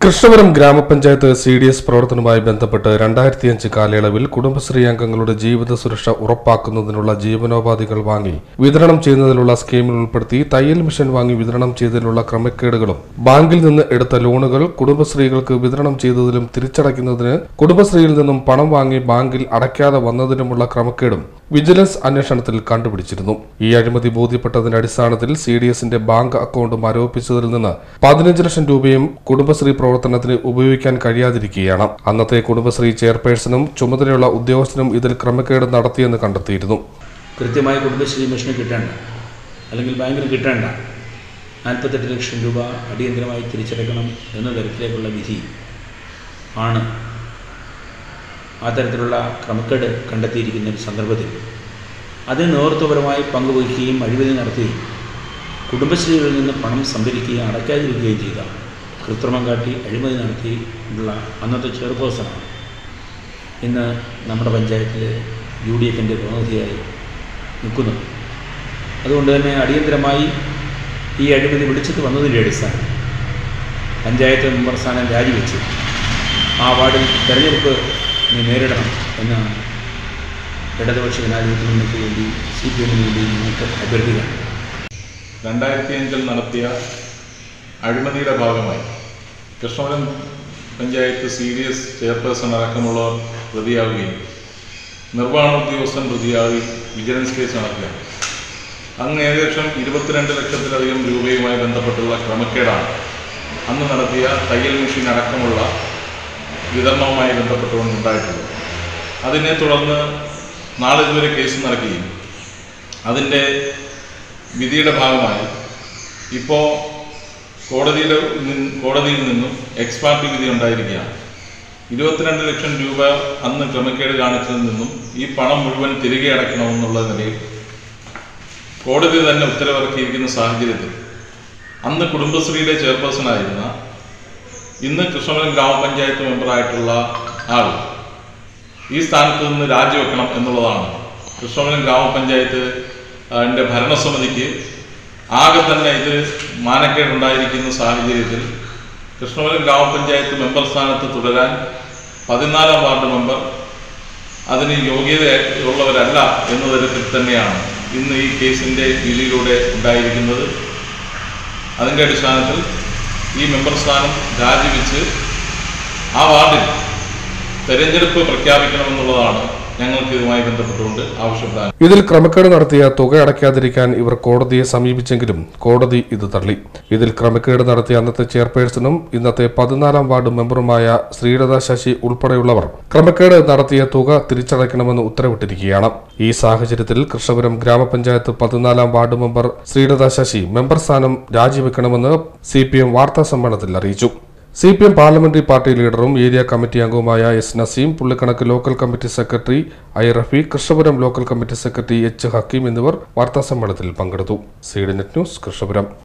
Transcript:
കൃഷ്ണപുരം ഗ്രാമപഞ്ചായത്ത് CDS പ്രവർത്തനവുമായി ബന്ധപ്പെട്ട് 2005 കാലയളവിൽ കുടുംബശ്രീ അംഗങ്ങളുടെ ജീവിത സുരക്ഷ ഉറപ്പാക്കുന്നതിനുള്ള ജീവനോപാധികൾ വാങ്ങി വിതരണം ചെയ്യുന്നതിനുള്ള സ്കീമിൽ ഉൾപ്പെടുത്തി തയ്യൽ മെഷീൻ വാങ്ങി വിതരണം ചെയ്തതിലുള്ള ക്രമക്കേടുകളും ബാങ്കിൽ നിന്ന് എടുത്ത ലോണുകൾ കുടുംബശ്രീകൾക്ക് വിതരണം ചെയ്തതിലും തിരിച്ചടയ്ക്കുന്നതിന് കുടുംബശ്രീയിൽ നിന്നും പണം വാങ്ങി ബാങ്കിൽ അടയ്ക്കാതെ വന്നതിനുമുള്ള ക്രമക്കേടും വിജിലൻസ് അന്വേഷണത്തിൽ കണ്ടുപിടിച്ചിരുന്നു. ഈ അഴിമതി ബോധ്യപ്പെട്ടതിന്റെ അടിസ്ഥാനത്തിൽ CDSന്റെ ബാങ്ക് അക്കൗണ്ട് മരവിപ്പിച്ചതിൽ നിന്ന് 15 ലക്ഷം രൂപയും കുടുംബശ്രീ പ്രവർത്തനത്തിന് ഉപയോഗിക്കാൻ കഴിയാതിരിക്കുകയാണ്. അന്നത്തെ കുടുംബശ്രീ ചെയർപേഴ്സണും ചുമതലയുള്ള ഉദ്യോഗസ്ഥനും ഇതിൽ ക്രമക്കേട് നടത്തിയെന്ന് കണ്ടെത്തിയിരുന്നു. കൃത്യമായി കുടുംബശ്രീ മെഷീന് കിട്ടേണ്ട അല്ലെങ്കിൽ ബാങ്കിന് കിട്ടേണ്ട 48 ലക്ഷം രൂപ അടിയന്തരമായി തിരിച്ചടക്കണം എന്ന തരത്തിലേക്കുള്ള വിധി ആണ് ആ തരത്തിലുള്ള ക്രമക്കേട് കണ്ടെത്തിയിരിക്കുന്ന ഒരു സന്ദർഭത്തിൽ അതിന് നേതൃത്വപരമായി പങ്കുവഹിക്കുകയും അഴിമതി നടത്തുകയും കുടുംബശ്രീകളിൽ നിന്ന് പണം സംഭരിക്കുകയും അടയ്ക്കാതിരിക്കുകയും ചെയ്ത കൃത്രിമം കാട്ടി അഴിമതി നടത്തിയുള്ള അന്നത്തെ ചെയർപേഴ്സണാണ് ഇന്ന് നമ്മുടെ പഞ്ചായത്തിൽ UDFന്റെ പ്രതിനിധിയായി നിൽക്കുന്നത്. അതുകൊണ്ട് തന്നെ അടിയന്തരമായി ഈ അഴിമതി വിളിച്ചിട്ട് വന്നതിൻ്റെ അടിസ്ഥാനം പഞ്ചായത്ത് മെമ്പർ സ്ഥാനം രാജിവെച്ച് ആ വാർഡിൽ തെരഞ്ഞെടുപ്പ് നേരിടണം എന്നാണ് ഇടതുപക്ഷ ജനാധിപത്യ മുന്നണിക്ക് വേണ്ടി CPMന് വേണ്ടി നിങ്ങൾക്ക് അഭ്യർത്ഥിക്കാം. 2005 നടത്തിയ അഴിമതിയുടെ ഭാഗമായി കൃഷ്ണപുരം പഞ്ചായത്ത് CDS ചെയർപേഴ്സൺ അടക്കമുള്ളവർ പ്രതിയാവുകയും നിർവ്വഹണ ഉദ്യോഗസ്ഥൻ പ്രതിയായി വിജിലൻസ് കേസ് നടക്കുകയാണ്. അങ്ങ് ഏകദേശം 22 ലക്ഷത്തിലധികം രൂപയുമായി ബന്ധപ്പെട്ടുള്ള ക്രമക്കേടാണ് അന്ന് നടത്തിയ തയ്യൽ മെഷീൻ അടക്കമുള്ള വിതരണവുമായി ബന്ധപ്പെട്ടുകൊണ്ടുണ്ടായിട്ടുള്ളത്. അതിനെ തുടർന്ന് നാളിതുവരെ കേസ് നടക്കുകയും അതിൻ്റെ വിധിയുടെ ഭാഗമായി ഇപ്പോൾ കോടതിയിൽ നിന്നും എക്സ്പാർട്ടി വിധി ഉണ്ടായിരിക്കുകയാണ്. 22 ലക്ഷം രൂപ അന്ന് ക്രമക്കേട് കാണിച്ചതിൽ നിന്നും ഈ പണം മുഴുവൻ തിരികെ അടയ്ക്കണമെന്നുള്ള നിലയിൽ കോടതി തന്നെ ഉത്തരവിറക്കിയിരിക്കുന്ന സാഹചര്യത്തിൽ അന്ന് കുടുംബശ്രീയുടെ ചെയർപേഴ്സണായിരുന്ന ഇന്ന് കൃഷ്ണപുരം ഗ്രാമപഞ്ചായത്ത് മെമ്പറായിട്ടുള്ള ആൾ ഈ സ്ഥാനത്ത് നിന്ന് രാജിവെക്കണം എന്നുള്ളതാണ് കൃഷ്ണപുരം ഗ്രാമപഞ്ചായത്ത് ഭരണസമിതിക്ക് ആകെ തന്നെ ഇത് മാനക്കേടുണ്ടായിരിക്കുന്ന സാഹചര്യത്തിൽ കൃഷ്ണപുരം ഗ്രാമപഞ്ചായത്ത് മെമ്പർ സ്ഥാനത്ത് തുടരാൻ 14ാം വാർഡ് മെമ്പർ അതിന് യോഗ്യതയുള്ളവരല്ല എന്ന തരത്തിൽ തന്നെയാണ് ഇന്ന് ഈ കേസിൻ്റെ വിധിയിലൂടെ ഉണ്ടായിരിക്കുന്നത്. അതിൻ്റെ അടിസ്ഥാനത്തിൽ ഈ മെമ്പർ സ്ഥാനം രാജിവെച്ച് ആ വാർഡിൽ തെരഞ്ഞെടുപ്പ് പ്രഖ്യാപിക്കണമെന്നുള്ളതാണ് ഞങ്ങൾക്ക് ഇതുമായി ബന്ധപ്പെട്ടുകൊണ്ട് ആവശ്യപ്പെടാൻ. ഇതിൽ ക്രമക്കേട് നടത്തിയ തുക അടയ്ക്കാതിരിക്കാൻ ഇവർ കോടതിയെ സമീപിച്ചെങ്കിലും കോടതി ഇത് തള്ളി. ഇതിൽ ക്രമക്കേട് നടത്തിയ അന്നത്തെ ചെയർപേഴ്സണും ഇന്നത്തെ 14ാം വാർഡ് മെമ്പറുമായ ശ്രീരത ശശി ഉൾപ്പെടെയുള്ളവർ ക്രമക്കേട് നടത്തിയ തുക തിരിച്ചടയ്ക്കണമെന്ന് ഉത്തരവിട്ടിരിക്കുകയാണ്. ഈ സാഹചര്യത്തിൽ കൃഷ്ണപുരം ഗ്രാമപഞ്ചായത്ത് 14ാം ward member Sreeratha Sasi member സ്ഥാനം രാജിവെക്കണമെന്ന് CPM വാർത്താ സമ്മേളനത്തിൽ അറിയിച്ചു. CPM പാർലമെന്ററി പാർട്ടി ലീഡറും ഏരിയ കമ്മിറ്റി അംഗവുമായ S. Naseem, Pullikkanakku local committee secretary I. Rafeeq, Krishnapuram local committee secretary H. Hakeem എന്നിവർ വാർത്താസമ്മേളനത്തിൽ പങ്കെടുത്തു. CDNet news, Krishnapuram.